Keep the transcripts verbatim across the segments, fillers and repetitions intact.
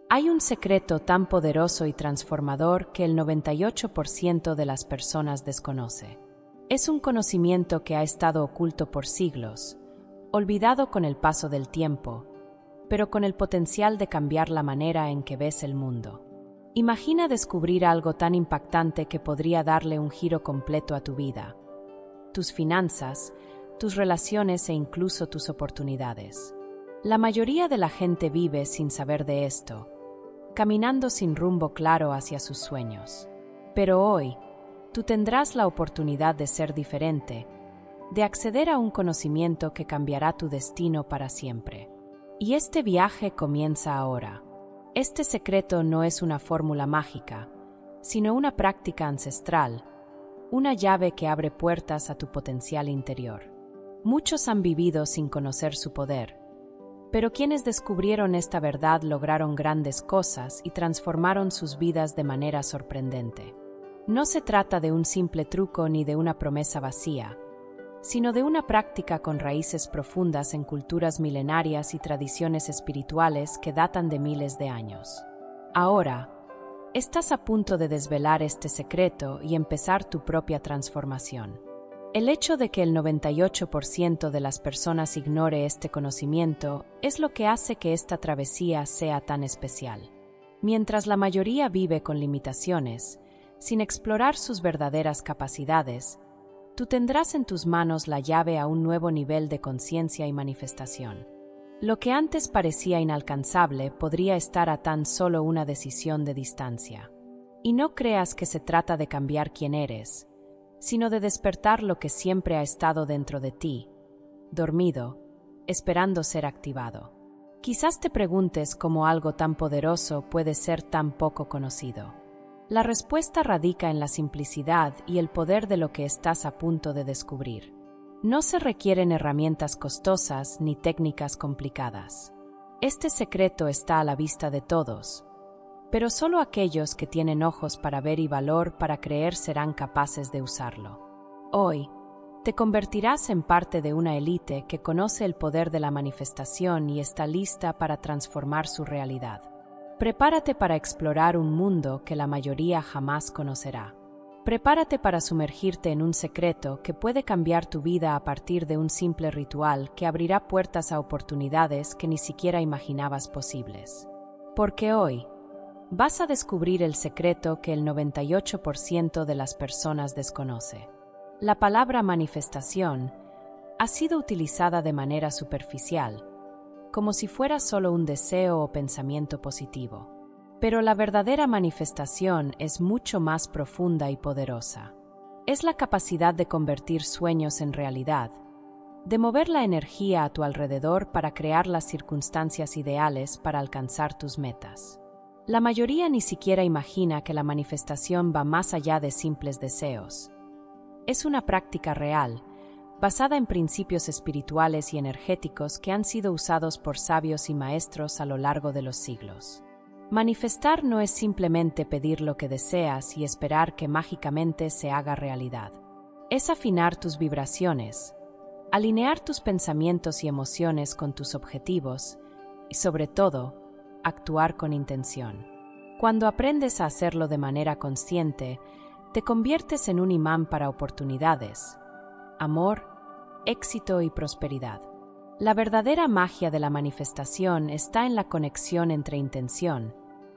Hay un secreto tan poderoso y transformador que el noventa y ocho por ciento de las personas desconoce. Es un conocimiento que ha estado oculto por siglos, olvidado con el paso del tiempo, pero con el potencial de cambiar la manera en que ves el mundo. Imagina descubrir algo tan impactante que podría darle un giro completo a tu vida, tus finanzas, tus relaciones e incluso tus oportunidades. La mayoría de la gente vive sin saber de esto, caminando sin rumbo claro hacia sus sueños. Pero hoy, tú tendrás la oportunidad de ser diferente, de acceder a un conocimiento que cambiará tu destino para siempre. Y este viaje comienza ahora. Este secreto no es una fórmula mágica, sino una práctica ancestral, una llave que abre puertas a tu potencial interior. Muchos han vivido sin conocer su poder, pero quienes descubrieron esta verdad lograron grandes cosas y transformaron sus vidas de manera sorprendente. No se trata de un simple truco ni de una promesa vacía, sino de una práctica con raíces profundas en culturas milenarias y tradiciones espirituales que datan de miles de años. Ahora, estás a punto de desvelar este secreto y empezar tu propia transformación. El hecho de que el noventa y ocho por ciento de las personas ignore este conocimiento es lo que hace que esta travesía sea tan especial. Mientras la mayoría vive con limitaciones, sin explorar sus verdaderas capacidades, tú tendrás en tus manos la llave a un nuevo nivel de conciencia y manifestación. Lo que antes parecía inalcanzable podría estar a tan solo una decisión de distancia. Y no creas que se trata de cambiar quién eres, sino de despertar lo que siempre ha estado dentro de ti, dormido, esperando ser activado. Quizás te preguntes cómo algo tan poderoso puede ser tan poco conocido. La respuesta radica en la simplicidad y el poder de lo que estás a punto de descubrir. No se requieren herramientas costosas ni técnicas complicadas. Este secreto está a la vista de todos, pero solo aquellos que tienen ojos para ver y valor para creer serán capaces de usarlo. Hoy, te convertirás en parte de una élite que conoce el poder de la manifestación y está lista para transformar su realidad. Prepárate para explorar un mundo que la mayoría jamás conocerá. Prepárate para sumergirte en un secreto que puede cambiar tu vida a partir de un simple ritual que abrirá puertas a oportunidades que ni siquiera imaginabas posibles. Porque hoy, vas a descubrir el secreto que el noventa y ocho por ciento de las personas desconoce. La palabra manifestación ha sido utilizada de manera superficial, como si fuera solo un deseo o pensamiento positivo. Pero la verdadera manifestación es mucho más profunda y poderosa. Es la capacidad de convertir sueños en realidad, de mover la energía a tu alrededor para crear las circunstancias ideales para alcanzar tus metas. La mayoría ni siquiera imagina que la manifestación va más allá de simples deseos. Es una práctica real, basada en principios espirituales y energéticos que han sido usados por sabios y maestros a lo largo de los siglos. Manifestar no es simplemente pedir lo que deseas y esperar que mágicamente se haga realidad. Es afinar tus vibraciones, alinear tus pensamientos y emociones con tus objetivos y, sobre todo, actuar con intención. Cuando aprendes a hacerlo de manera consciente, te conviertes en un imán para oportunidades, amor, éxito y prosperidad. La verdadera magia de la manifestación está en la conexión entre intención,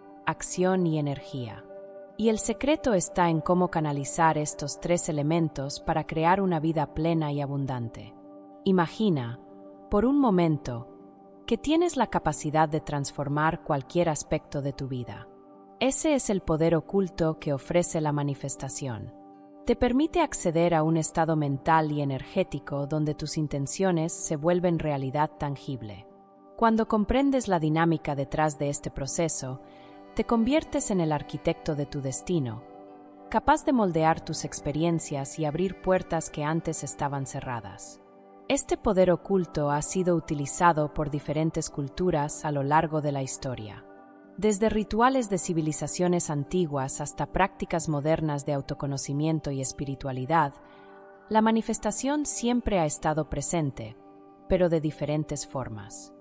acción y energía. Y el secreto está en cómo canalizar estos tres elementos para crear una vida plena y abundante. Imagina, por un momento, que tienes la capacidad de transformar cualquier aspecto de tu vida. Ese es el poder oculto que ofrece la manifestación. Te permite acceder a un estado mental y energético donde tus intenciones se vuelven realidad tangible. Cuando comprendes la dinámica detrás de este proceso, te conviertes en el arquitecto de tu destino, capaz de moldear tus experiencias y abrir puertas que antes estaban cerradas. Este poder oculto ha sido utilizado por diferentes culturas a lo largo de la historia. Desde rituales de civilizaciones antiguas hasta prácticas modernas de autoconocimiento y espiritualidad, la manifestación siempre ha estado presente, pero de diferentes formas.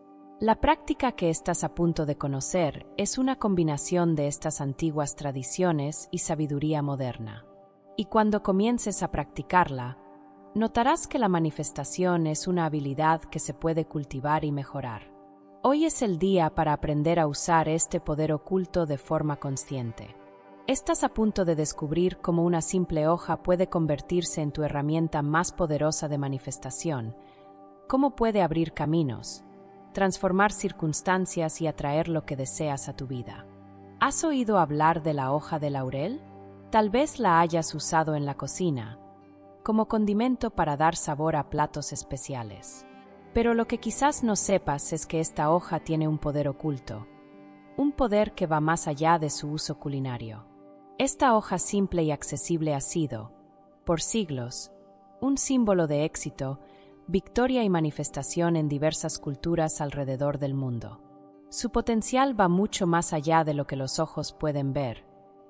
La práctica que estás a punto de conocer es una combinación de estas antiguas tradiciones y sabiduría moderna. Y cuando comiences a practicarla, notarás que la manifestación es una habilidad que se puede cultivar y mejorar. Hoy es el día para aprender a usar este poder oculto de forma consciente. Estás a punto de descubrir cómo una simple hoja puede convertirse en tu herramienta más poderosa de manifestación, cómo puede abrir caminos, transformar circunstancias y atraer lo que deseas a tu vida. ¿Has oído hablar de la hoja de laurel? Tal vez la hayas usado en la cocina, como condimento para dar sabor a platos especiales. Pero lo que quizás no sepas es que esta hoja tiene un poder oculto, un poder que va más allá de su uso culinario. Esta hoja simple y accesible ha sido, por siglos, un símbolo de éxito, victoria y manifestación en diversas culturas alrededor del mundo. Su potencial va mucho más allá de lo que los ojos pueden ver,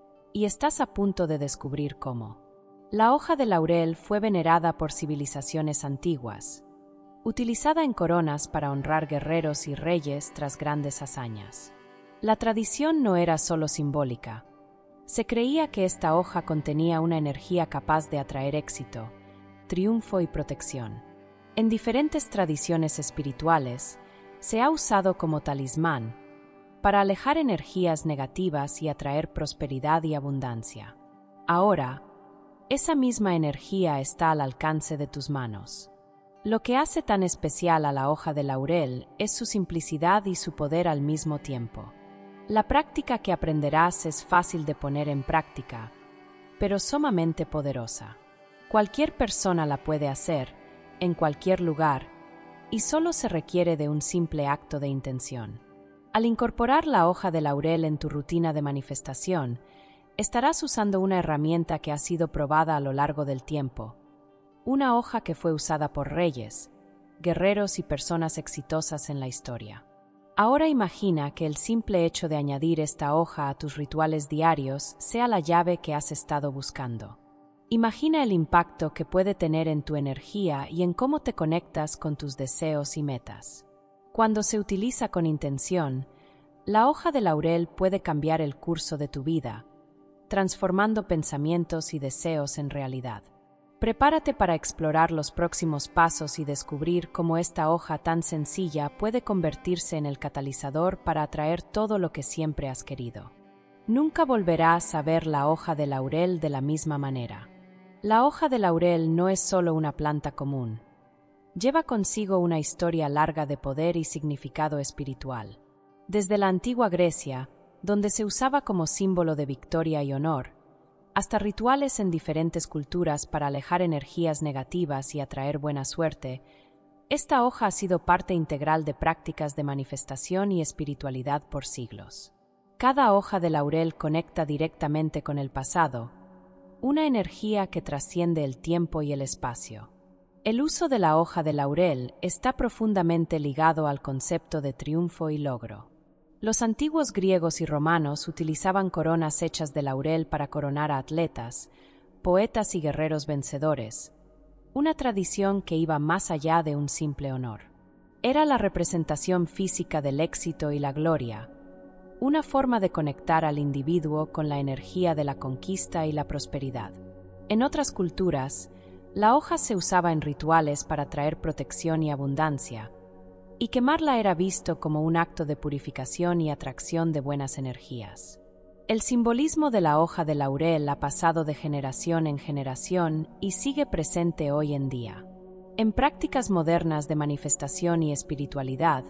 y estás a punto de descubrir cómo. La hoja de laurel fue venerada por civilizaciones antiguas, utilizada en coronas para honrar guerreros y reyes tras grandes hazañas. La tradición no era solo simbólica. Se creía que esta hoja contenía una energía capaz de atraer éxito, triunfo y protección. En diferentes tradiciones espirituales, se ha usado como talismán para alejar energías negativas y atraer prosperidad y abundancia. Ahora, esa misma energía está al alcance de tus manos. Lo que hace tan especial a la hoja de laurel es su simplicidad y su poder al mismo tiempo. La práctica que aprenderás es fácil de poner en práctica, pero sumamente poderosa. Cualquier persona la puede hacer, en cualquier lugar, y solo se requiere de un simple acto de intención. Al incorporar la hoja de laurel en tu rutina de manifestación, estarás usando una herramienta que ha sido probada a lo largo del tiempo, una hoja que fue usada por reyes, guerreros y personas exitosas en la historia. Ahora imagina que el simple hecho de añadir esta hoja a tus rituales diarios sea la llave que has estado buscando. Imagina el impacto que puede tener en tu energía y en cómo te conectas con tus deseos y metas. Cuando se utiliza con intención, la hoja de laurel puede cambiar el curso de tu vida, transformando pensamientos y deseos en realidad. Prepárate para explorar los próximos pasos y descubrir cómo esta hoja tan sencilla puede convertirse en el catalizador para atraer todo lo que siempre has querido. Nunca volverás a ver la hoja de laurel de la misma manera. La hoja de laurel no es solo una planta común. Lleva consigo una historia larga de poder y significado espiritual. Desde la antigua Grecia, donde se usaba como símbolo de victoria y honor, hasta rituales en diferentes culturas para alejar energías negativas y atraer buena suerte, esta hoja ha sido parte integral de prácticas de manifestación y espiritualidad por siglos. Cada hoja de laurel conecta directamente con el pasado, una energía que trasciende el tiempo y el espacio. El uso de la hoja de laurel está profundamente ligado al concepto de triunfo y logro. Los antiguos griegos y romanos utilizaban coronas hechas de laurel para coronar a atletas, poetas y guerreros vencedores, una tradición que iba más allá de un simple honor. Era la representación física del éxito y la gloria, una forma de conectar al individuo con la energía de la conquista y la prosperidad. En otras culturas, la hoja se usaba en rituales para traer protección y abundancia, y quemarla era visto como un acto de purificación y atracción de buenas energías. El simbolismo de la hoja de laurel ha pasado de generación en generación y sigue presente hoy en día. En prácticas modernas de manifestación y espiritualidad,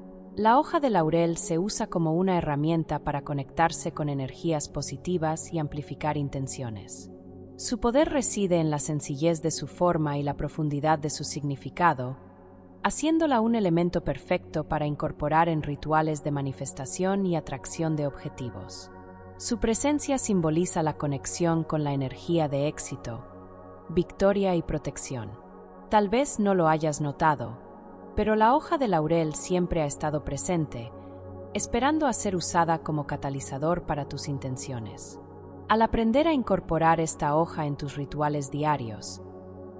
la hoja de laurel se usa como una herramienta para conectarse con energías positivas y amplificar intenciones. Su poder reside en la sencillez de su forma y la profundidad de su significado, haciéndola un elemento perfecto para incorporar en rituales de manifestación y atracción de objetivos. Su presencia simboliza la conexión con la energía de éxito, victoria y protección. Tal vez no lo hayas notado, pero la hoja de laurel siempre ha estado presente, esperando a ser usada como catalizador para tus intenciones. Al aprender a incorporar esta hoja en tus rituales diarios,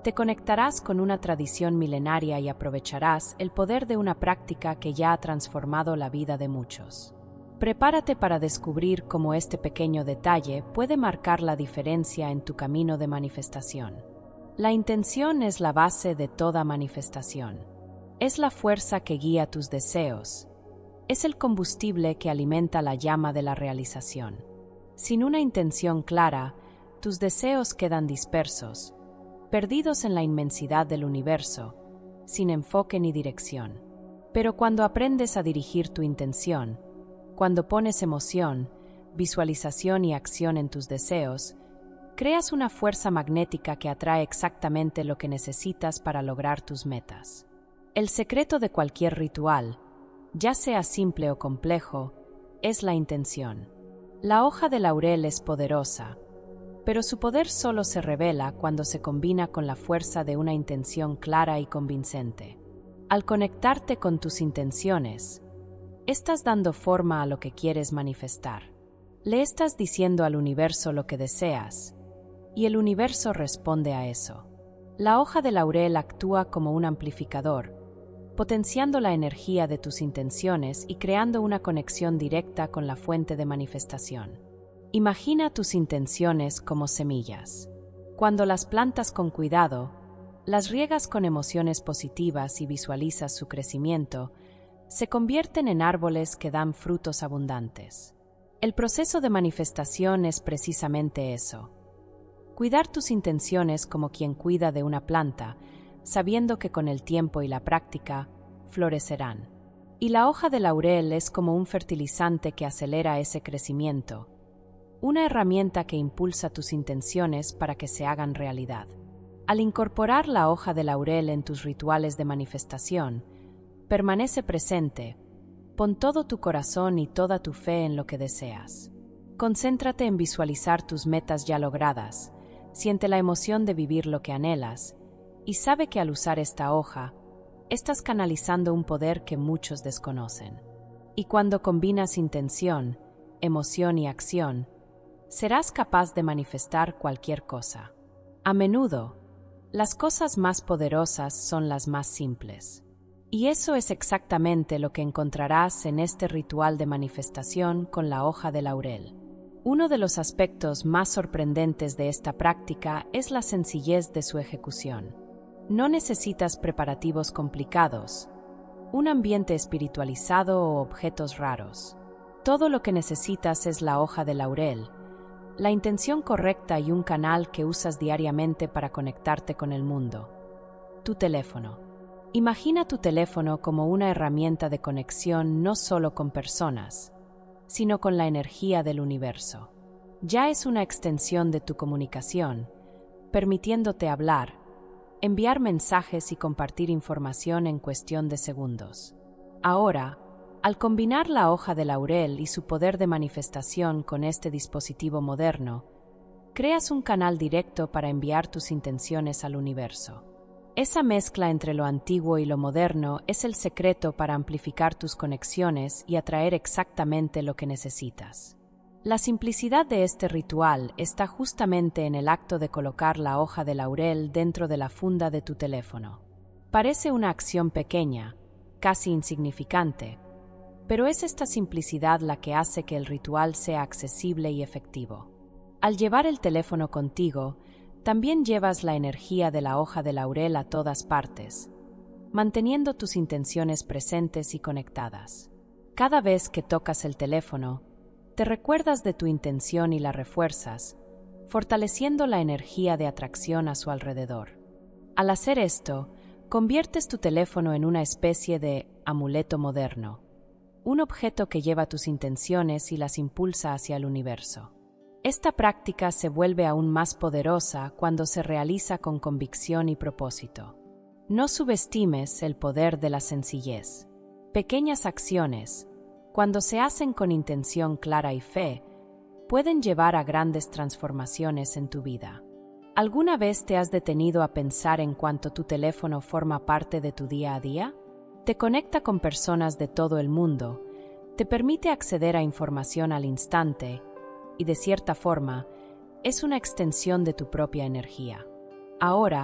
Te conectarás con una tradición milenaria y aprovecharás el poder de una práctica que ya ha transformado la vida de muchos. Prepárate para descubrir cómo este pequeño detalle puede marcar la diferencia en tu camino de manifestación. La intención es la base de toda manifestación. Es la fuerza que guía tus deseos. Es el combustible que alimenta la llama de la realización. Sin una intención clara, tus deseos quedan dispersos, perdidos en la inmensidad del universo, sin enfoque ni dirección. Pero cuando aprendes a dirigir tu intención, cuando pones emoción, visualización y acción en tus deseos, creas una fuerza magnética que atrae exactamente lo que necesitas para lograr tus metas. El secreto de cualquier ritual, ya sea simple o complejo, es la intención. La hoja de laurel es poderosa, pero su poder solo se revela cuando se combina con la fuerza de una intención clara y convincente. Al conectarte con tus intenciones, estás dando forma a lo que quieres manifestar. Le estás diciendo al universo lo que deseas, y el universo responde a eso. La hoja de laurel actúa como un amplificador, potenciando la energía de tus intenciones y creando una conexión directa con la fuente de manifestación. Imagina tus intenciones como semillas. Cuando las plantas con cuidado, las riegas con emociones positivas y visualizas su crecimiento, se convierten en árboles que dan frutos abundantes. El proceso de manifestación es precisamente eso. Cuidar tus intenciones como quien cuida de una planta, sabiendo que con el tiempo y la práctica, florecerán. Y la hoja de laurel es como un fertilizante que acelera ese crecimiento, una herramienta que impulsa tus intenciones para que se hagan realidad. Al incorporar la hoja de laurel en tus rituales de manifestación, permanece presente, pon todo tu corazón y toda tu fe en lo que deseas. Concéntrate en visualizar tus metas ya logradas, siente la emoción de vivir lo que anhelas, y sabe que al usar esta hoja, estás canalizando un poder que muchos desconocen. Y cuando combinas intención, emoción y acción, serás capaz de manifestar cualquier cosa. A menudo, las cosas más poderosas son las más simples. Y eso es exactamente lo que encontrarás en este ritual de manifestación con la hoja de laurel. Uno de los aspectos más sorprendentes de esta práctica es la sencillez de su ejecución. No necesitas preparativos complicados, un ambiente espiritualizado o objetos raros. Todo lo que necesitas es la hoja de laurel, la intención correcta y un canal que usas diariamente para conectarte con el mundo. Tu teléfono. Imagina tu teléfono como una herramienta de conexión no solo con personas, sino con la energía del universo. Ya es una extensión de tu comunicación, permitiéndote hablar, enviar mensajes y compartir información en cuestión de segundos. Ahora, al combinar la hoja de laurel y su poder de manifestación con este dispositivo moderno, creas un canal directo para enviar tus intenciones al universo. Esa mezcla entre lo antiguo y lo moderno es el secreto para amplificar tus conexiones y atraer exactamente lo que necesitas. La simplicidad de este ritual está justamente en el acto de colocar la hoja de laurel dentro de la funda de tu teléfono. Parece una acción pequeña, casi insignificante, pero es esta simplicidad la que hace que el ritual sea accesible y efectivo. Al llevar el teléfono contigo, también llevas la energía de la hoja de laurel a todas partes, manteniendo tus intenciones presentes y conectadas. Cada vez que tocas el teléfono, te recuerdas de tu intención y la refuerzas, fortaleciendo la energía de atracción a su alrededor. Al hacer esto, conviertes tu teléfono en una especie de amuleto moderno, un objeto que lleva tus intenciones y las impulsa hacia el universo. Esta práctica se vuelve aún más poderosa cuando se realiza con convicción y propósito. No subestimes el poder de la sencillez. Pequeñas acciones, cuando se hacen con intención clara y fe, pueden llevar a grandes transformaciones en tu vida. ¿Alguna vez te has detenido a pensar en cuánto tu teléfono forma parte de tu día a día? Te conecta con personas de todo el mundo, te permite acceder a información al instante y, de cierta forma, es una extensión de tu propia energía. Ahora,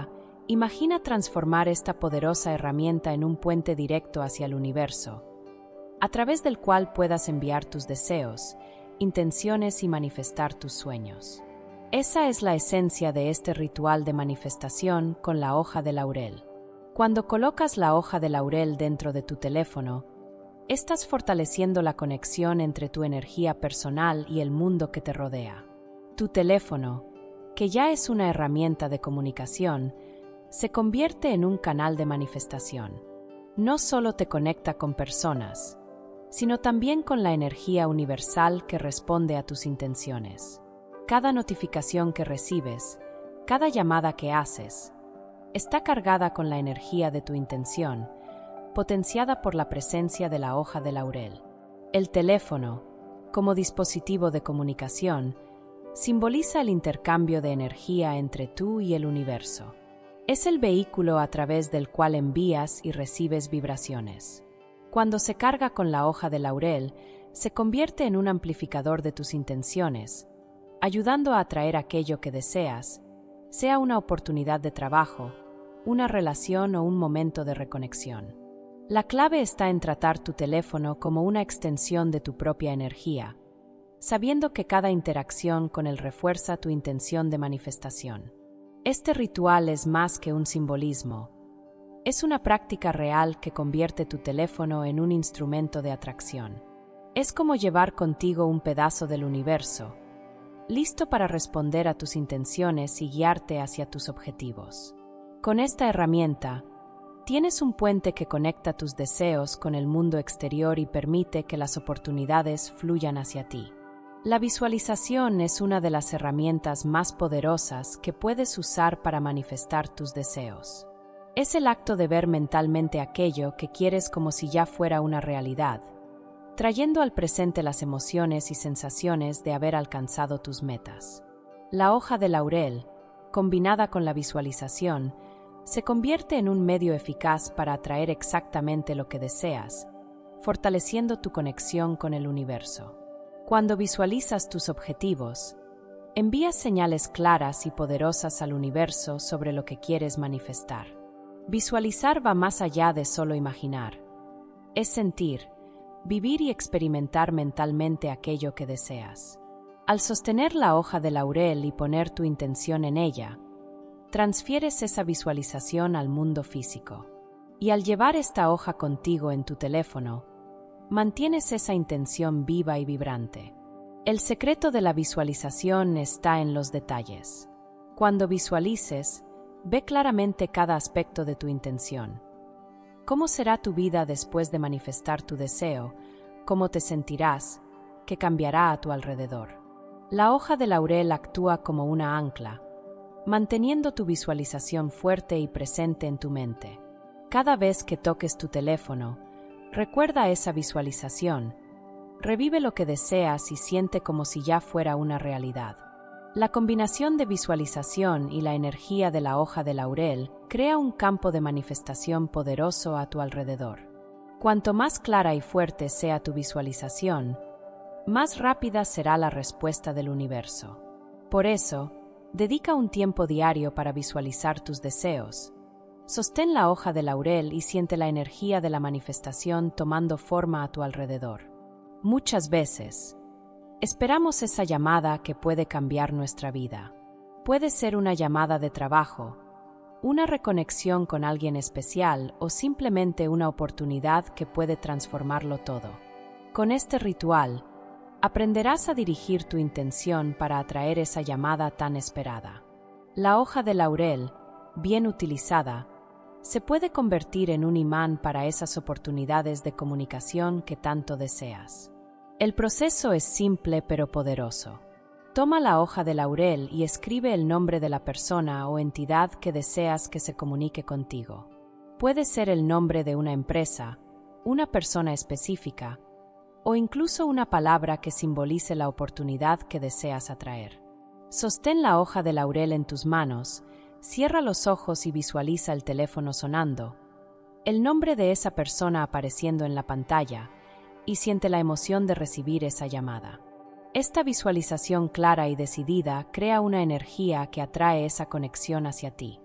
Imagina transformar esta poderosa herramienta en un puente directo hacia el universo, a través del cual puedas enviar tus deseos, intenciones y manifestar tus sueños. Esa es la esencia de este ritual de manifestación con la hoja de laurel. Cuando colocas la hoja de laurel dentro de tu teléfono, estás fortaleciendo la conexión entre tu energía personal y el mundo que te rodea. Tu teléfono, que ya es una herramienta de comunicación, se convierte en un canal de manifestación. No solo te conecta con personas, sino también con la energía universal que responde a tus intenciones. Cada notificación que recibes, cada llamada que haces, está cargada con la energía de tu intención, potenciada por la presencia de la hoja de laurel. El teléfono, como dispositivo de comunicación, simboliza el intercambio de energía entre tú y el universo. Es el vehículo a través del cual envías y recibes vibraciones. Cuando se carga con la hoja de laurel, se convierte en un amplificador de tus intenciones, ayudando a atraer aquello que deseas, sea una oportunidad de trabajo, una relación o un momento de reconexión. La clave está en tratar tu teléfono como una extensión de tu propia energía, sabiendo que cada interacción con él refuerza tu intención de manifestación. Este ritual es más que un simbolismo. Es una práctica real que convierte tu teléfono en un instrumento de atracción. Es como llevar contigo un pedazo del universo, listo para responder a tus intenciones y guiarte hacia tus objetivos. Con esta herramienta, tienes un puente que conecta tus deseos con el mundo exterior y permite que las oportunidades fluyan hacia ti. La visualización es una de las herramientas más poderosas que puedes usar para manifestar tus deseos. Es el acto de ver mentalmente aquello que quieres como si ya fuera una realidad, trayendo al presente las emociones y sensaciones de haber alcanzado tus metas. La hoja de laurel, combinada con la visualización, se convierte en un medio eficaz para atraer exactamente lo que deseas, fortaleciendo tu conexión con el universo. Cuando visualizas tus objetivos, envías señales claras y poderosas al universo sobre lo que quieres manifestar. Visualizar va más allá de solo imaginar. Es sentir, vivir y experimentar mentalmente aquello que deseas. Al sostener la hoja de laurel y poner tu intención en ella, transfieres esa visualización al mundo físico. Y al llevar esta hoja contigo en tu teléfono, mantienes esa intención viva y vibrante. El secreto de la visualización está en los detalles. Cuando visualices, ve claramente cada aspecto de tu intención. ¿Cómo será tu vida después de manifestar tu deseo? ¿Cómo te sentirás? ¿Qué cambiará a tu alrededor? La hoja de laurel actúa como una ancla, manteniendo tu visualización fuerte y presente en tu mente. Cada vez que toques tu teléfono, recuerda esa visualización, revive lo que deseas y siente como si ya fuera una realidad. La combinación de visualización y la energía de la hoja de laurel crea un campo de manifestación poderoso a tu alrededor. Cuanto más clara y fuerte sea tu visualización, más rápida será la respuesta del universo. Por eso, dedica un tiempo diario para visualizar tus deseos. Sostén la hoja de laurel y siente la energía de la manifestación tomando forma a tu alrededor. Muchas veces, esperamos esa llamada que puede cambiar nuestra vida. Puede ser una llamada de trabajo, una reconexión con alguien especial o simplemente una oportunidad que puede transformarlo todo. Con este ritual, aprenderás a dirigir tu intención para atraer esa llamada tan esperada. La hoja de laurel, bien utilizada, se puede convertir en un imán para esas oportunidades de comunicación que tanto deseas. El proceso es simple pero poderoso. Toma la hoja de laurel y escribe el nombre de la persona o entidad que deseas que se comunique contigo. Puede ser el nombre de una empresa, una persona específica, o incluso una palabra que simbolice la oportunidad que deseas atraer. Sostén la hoja de laurel en tus manos, cierra los ojos y visualiza el teléfono sonando, el nombre de esa persona apareciendo en la pantalla, y siente la emoción de recibir esa llamada. Esta visualización clara y decidida crea una energía que atrae esa conexión hacia ti.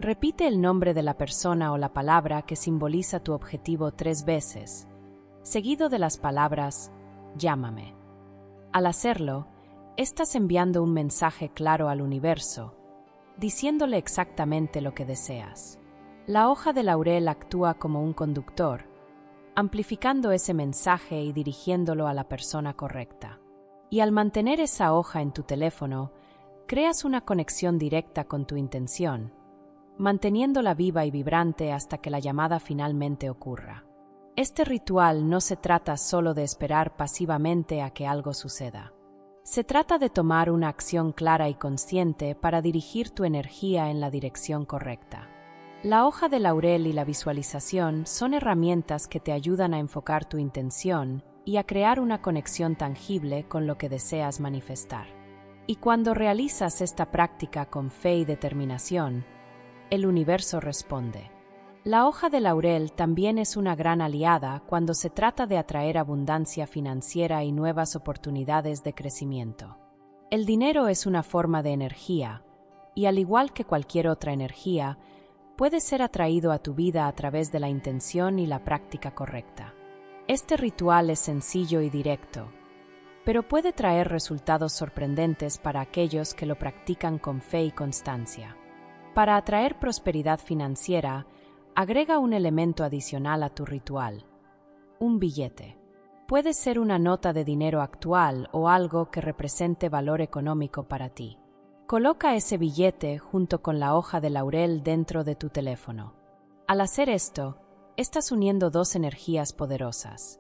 Repite el nombre de la persona o la palabra que simboliza tu objetivo tres veces, seguido de las palabras «llámame». Al hacerlo, estás enviando un mensaje claro al universo, diciéndole exactamente lo que deseas. La hoja de laurel actúa como un conductor, amplificando ese mensaje y dirigiéndolo a la persona correcta. Y al mantener esa hoja en tu teléfono, creas una conexión directa con tu intención, manteniéndola viva y vibrante hasta que la llamada finalmente ocurra. Este ritual no se trata solo de esperar pasivamente a que algo suceda. Se trata de tomar una acción clara y consciente para dirigir tu energía en la dirección correcta. La hoja de laurel y la visualización son herramientas que te ayudan a enfocar tu intención y a crear una conexión tangible con lo que deseas manifestar. Y cuando realizas esta práctica con fe y determinación, el universo responde. La hoja de laurel también es una gran aliada cuando se trata de atraer abundancia financiera y nuevas oportunidades de crecimiento. El dinero es una forma de energía, y al igual que cualquier otra energía, puede ser atraído a tu vida a través de la intención y la práctica correcta. Este ritual es sencillo y directo, pero puede traer resultados sorprendentes para aquellos que lo practican con fe y constancia. Para atraer prosperidad financiera, agrega un elemento adicional a tu ritual: un billete. Puede ser una nota de dinero actual o algo que represente valor económico para ti. Coloca ese billete junto con la hoja de laurel dentro de tu teléfono. Al hacer esto, estás uniendo dos energías poderosas.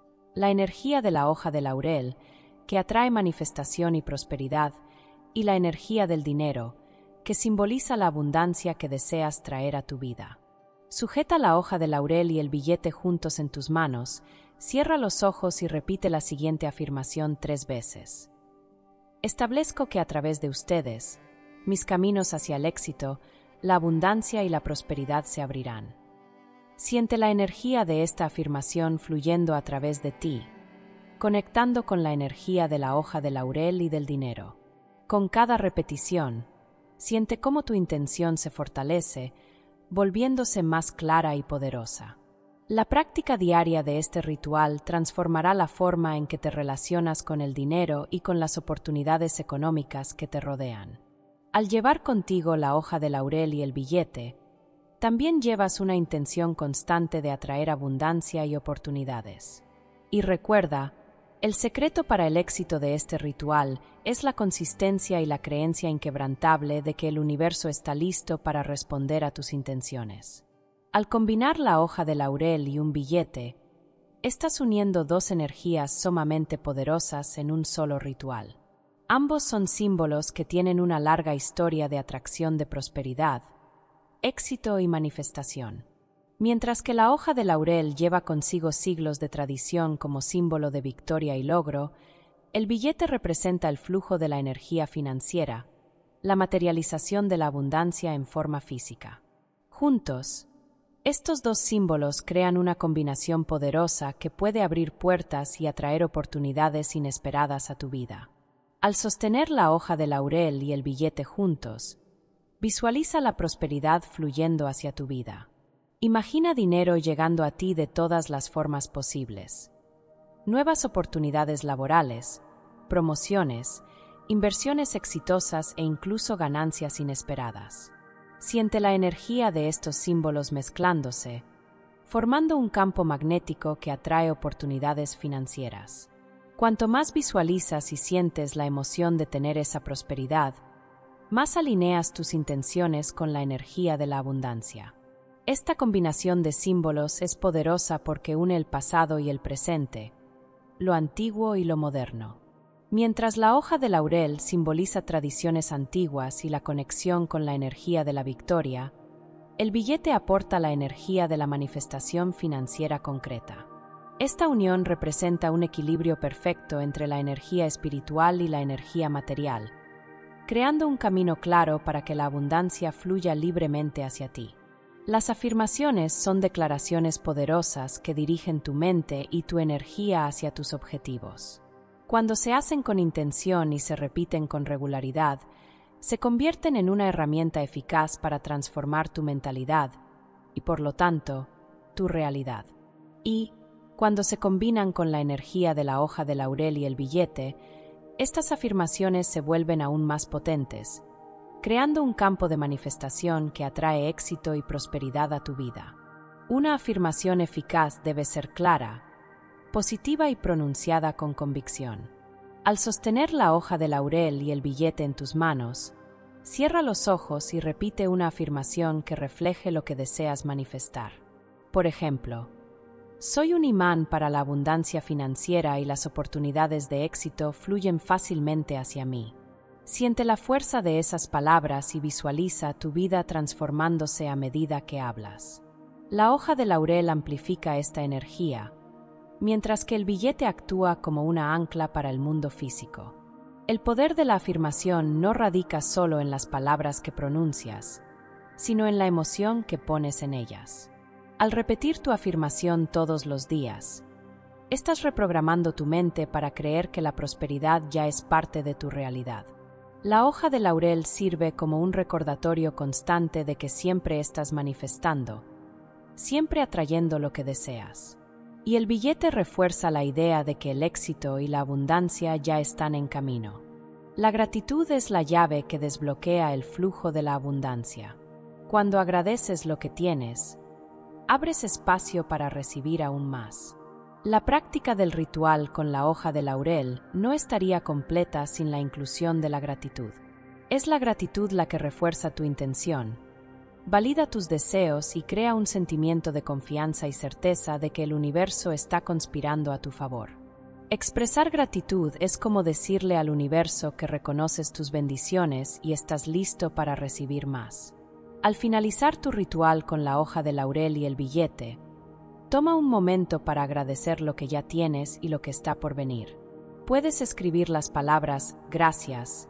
La energía de la hoja de laurel, que atrae manifestación y prosperidad, y la energía del dinero, que simboliza la abundancia que deseas traer a tu vida. Sujeta la hoja de laurel y el billete juntos en tus manos, cierra los ojos y repite la siguiente afirmación tres veces. Establezco que a través de ustedes, mis caminos hacia el éxito, la abundancia y la prosperidad se abrirán. Siente la energía de esta afirmación fluyendo a través de ti, conectando con la energía de la hoja de laurel y del dinero. Con cada repetición, siente cómo tu intención se fortalece, volviéndose más clara y poderosa. La práctica diaria de este ritual transformará la forma en que te relacionas con el dinero y con las oportunidades económicas que te rodean. Al llevar contigo la hoja de laurel y el billete, también llevas una intención constante de atraer abundancia y oportunidades. Y recuerda, el secreto para el éxito de este ritual es la consistencia y la creencia inquebrantable de que el universo está listo para responder a tus intenciones. Al combinar la hoja de laurel y un billete, estás uniendo dos energías sumamente poderosas en un solo ritual. Ambos son símbolos que tienen una larga historia de atracción de prosperidad, éxito y manifestación. Mientras que la hoja de laurel lleva consigo siglos de tradición como símbolo de victoria y logro, el billete representa el flujo de la energía financiera, la materialización de la abundancia en forma física. Juntos, estos dos símbolos crean una combinación poderosa que puede abrir puertas y atraer oportunidades inesperadas a tu vida. Al sostener la hoja de laurel y el billete juntos, visualiza la prosperidad fluyendo hacia tu vida. Imagina dinero llegando a ti de todas las formas posibles. Nuevas oportunidades laborales, promociones, inversiones exitosas e incluso ganancias inesperadas. Siente la energía de estos símbolos mezclándose, formando un campo magnético que atrae oportunidades financieras. Cuanto más visualizas y sientes la emoción de tener esa prosperidad, más alineas tus intenciones con la energía de la abundancia. Esta combinación de símbolos es poderosa porque une el pasado y el presente, lo antiguo y lo moderno. Mientras la hoja de laurel simboliza tradiciones antiguas y la conexión con la energía de la victoria, el billete aporta la energía de la manifestación financiera concreta. Esta unión representa un equilibrio perfecto entre la energía espiritual y la energía material, creando un camino claro para que la abundancia fluya libremente hacia ti. Las afirmaciones son declaraciones poderosas que dirigen tu mente y tu energía hacia tus objetivos. Cuando se hacen con intención y se repiten con regularidad, se convierten en una herramienta eficaz para transformar tu mentalidad y, por lo tanto, tu realidad. Y, cuando se combinan con la energía de la hoja de laurel y el billete, estas afirmaciones se vuelven aún más potentes, creando un campo de manifestación que atrae éxito y prosperidad a tu vida. Una afirmación eficaz debe ser clara, positiva y pronunciada con convicción. Al sostener la hoja de laurel y el billete en tus manos, cierra los ojos y repite una afirmación que refleje lo que deseas manifestar. Por ejemplo, soy un imán para la abundancia financiera y las oportunidades de éxito fluyen fácilmente hacia mí. Siente la fuerza de esas palabras y visualiza tu vida transformándose a medida que hablas. La hoja de laurel amplifica esta energía, mientras que el billete actúa como una ancla para el mundo físico. El poder de la afirmación no radica solo en las palabras que pronuncias, sino en la emoción que pones en ellas. Al repetir tu afirmación todos los días, estás reprogramando tu mente para creer que la prosperidad ya es parte de tu realidad. La hoja de laurel sirve como un recordatorio constante de que siempre estás manifestando, siempre atrayendo lo que deseas. Y el billete refuerza la idea de que el éxito y la abundancia ya están en camino. La gratitud es la llave que desbloquea el flujo de la abundancia. Cuando agradeces lo que tienes, abres espacio para recibir aún más. La práctica del ritual con la hoja de laurel no estaría completa sin la inclusión de la gratitud. Es la gratitud la que refuerza tu intención, valida tus deseos y crea un sentimiento de confianza y certeza de que el universo está conspirando a tu favor. Expresar gratitud es como decirle al universo que reconoces tus bendiciones y estás listo para recibir más. Al finalizar tu ritual con la hoja de laurel y el billete, toma un momento para agradecer lo que ya tienes y lo que está por venir. Puedes escribir las palabras gracias,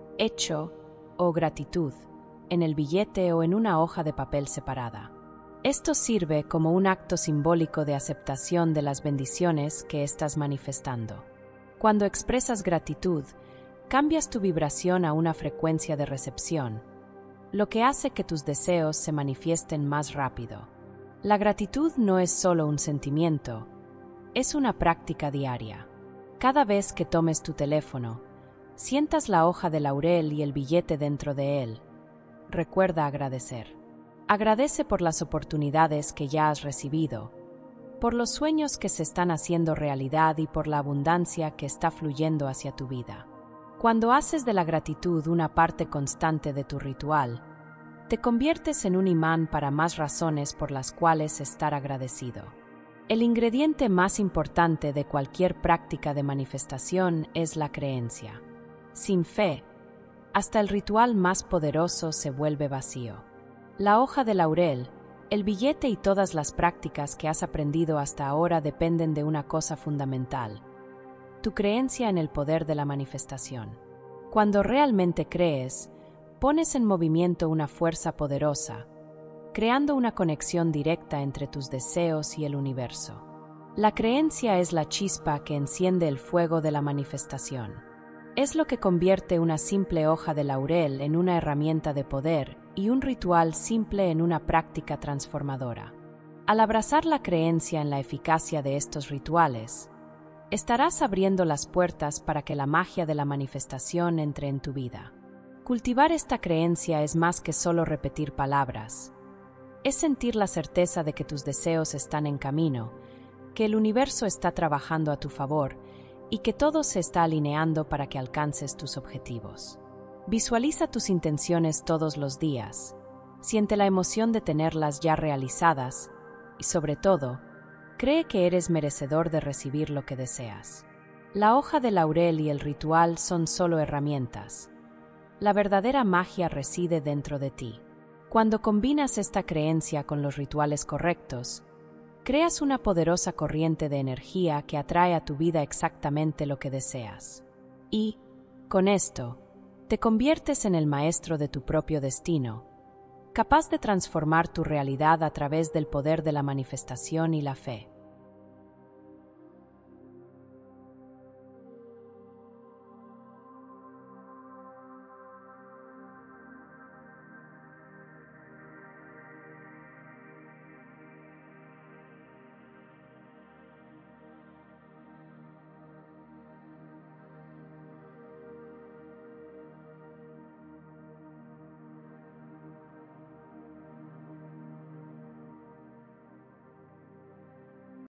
hecho o gratitud en el billete o en una hoja de papel separada. Esto sirve como un acto simbólico de aceptación de las bendiciones que estás manifestando. Cuando expresas gratitud, cambias tu vibración a una frecuencia de recepción, lo que hace que tus deseos se manifiesten más rápido. La gratitud no es solo un sentimiento, es una práctica diaria. Cada vez que tomes tu teléfono, sientas la hoja de laurel y el billete dentro de él, recuerda agradecer. Agradece por las oportunidades que ya has recibido, por los sueños que se están haciendo realidad y por la abundancia que está fluyendo hacia tu vida. Cuando haces de la gratitud una parte constante de tu ritual, te conviertes en un imán para más razones por las cuales estar agradecido. El ingrediente más importante de cualquier práctica de manifestación es la creencia. Sin fe, hasta el ritual más poderoso se vuelve vacío. La hoja de laurel, el billete y todas las prácticas que has aprendido hasta ahora dependen de una cosa fundamental: tu creencia en el poder de la manifestación. Cuando realmente crees, pones en movimiento una fuerza poderosa, creando una conexión directa entre tus deseos y el universo. La creencia es la chispa que enciende el fuego de la manifestación. Es lo que convierte una simple hoja de laurel en una herramienta de poder y un ritual simple en una práctica transformadora. Al abrazar la creencia en la eficacia de estos rituales, estarás abriendo las puertas para que la magia de la manifestación entre en tu vida. Cultivar esta creencia es más que solo repetir palabras. Es sentir la certeza de que tus deseos están en camino, que el universo está trabajando a tu favor y que todo se está alineando para que alcances tus objetivos. Visualiza tus intenciones todos los días, siente la emoción de tenerlas ya realizadas y, sobre todo, cree que eres merecedor de recibir lo que deseas. La hoja de laurel y el ritual son solo herramientas. La verdadera magia reside dentro de ti. Cuando combinas esta creencia con los rituales correctos, creas una poderosa corriente de energía que atrae a tu vida exactamente lo que deseas. Y, con esto, te conviertes en el maestro de tu propio destino, capaz de transformar tu realidad a través del poder de la manifestación y la fe.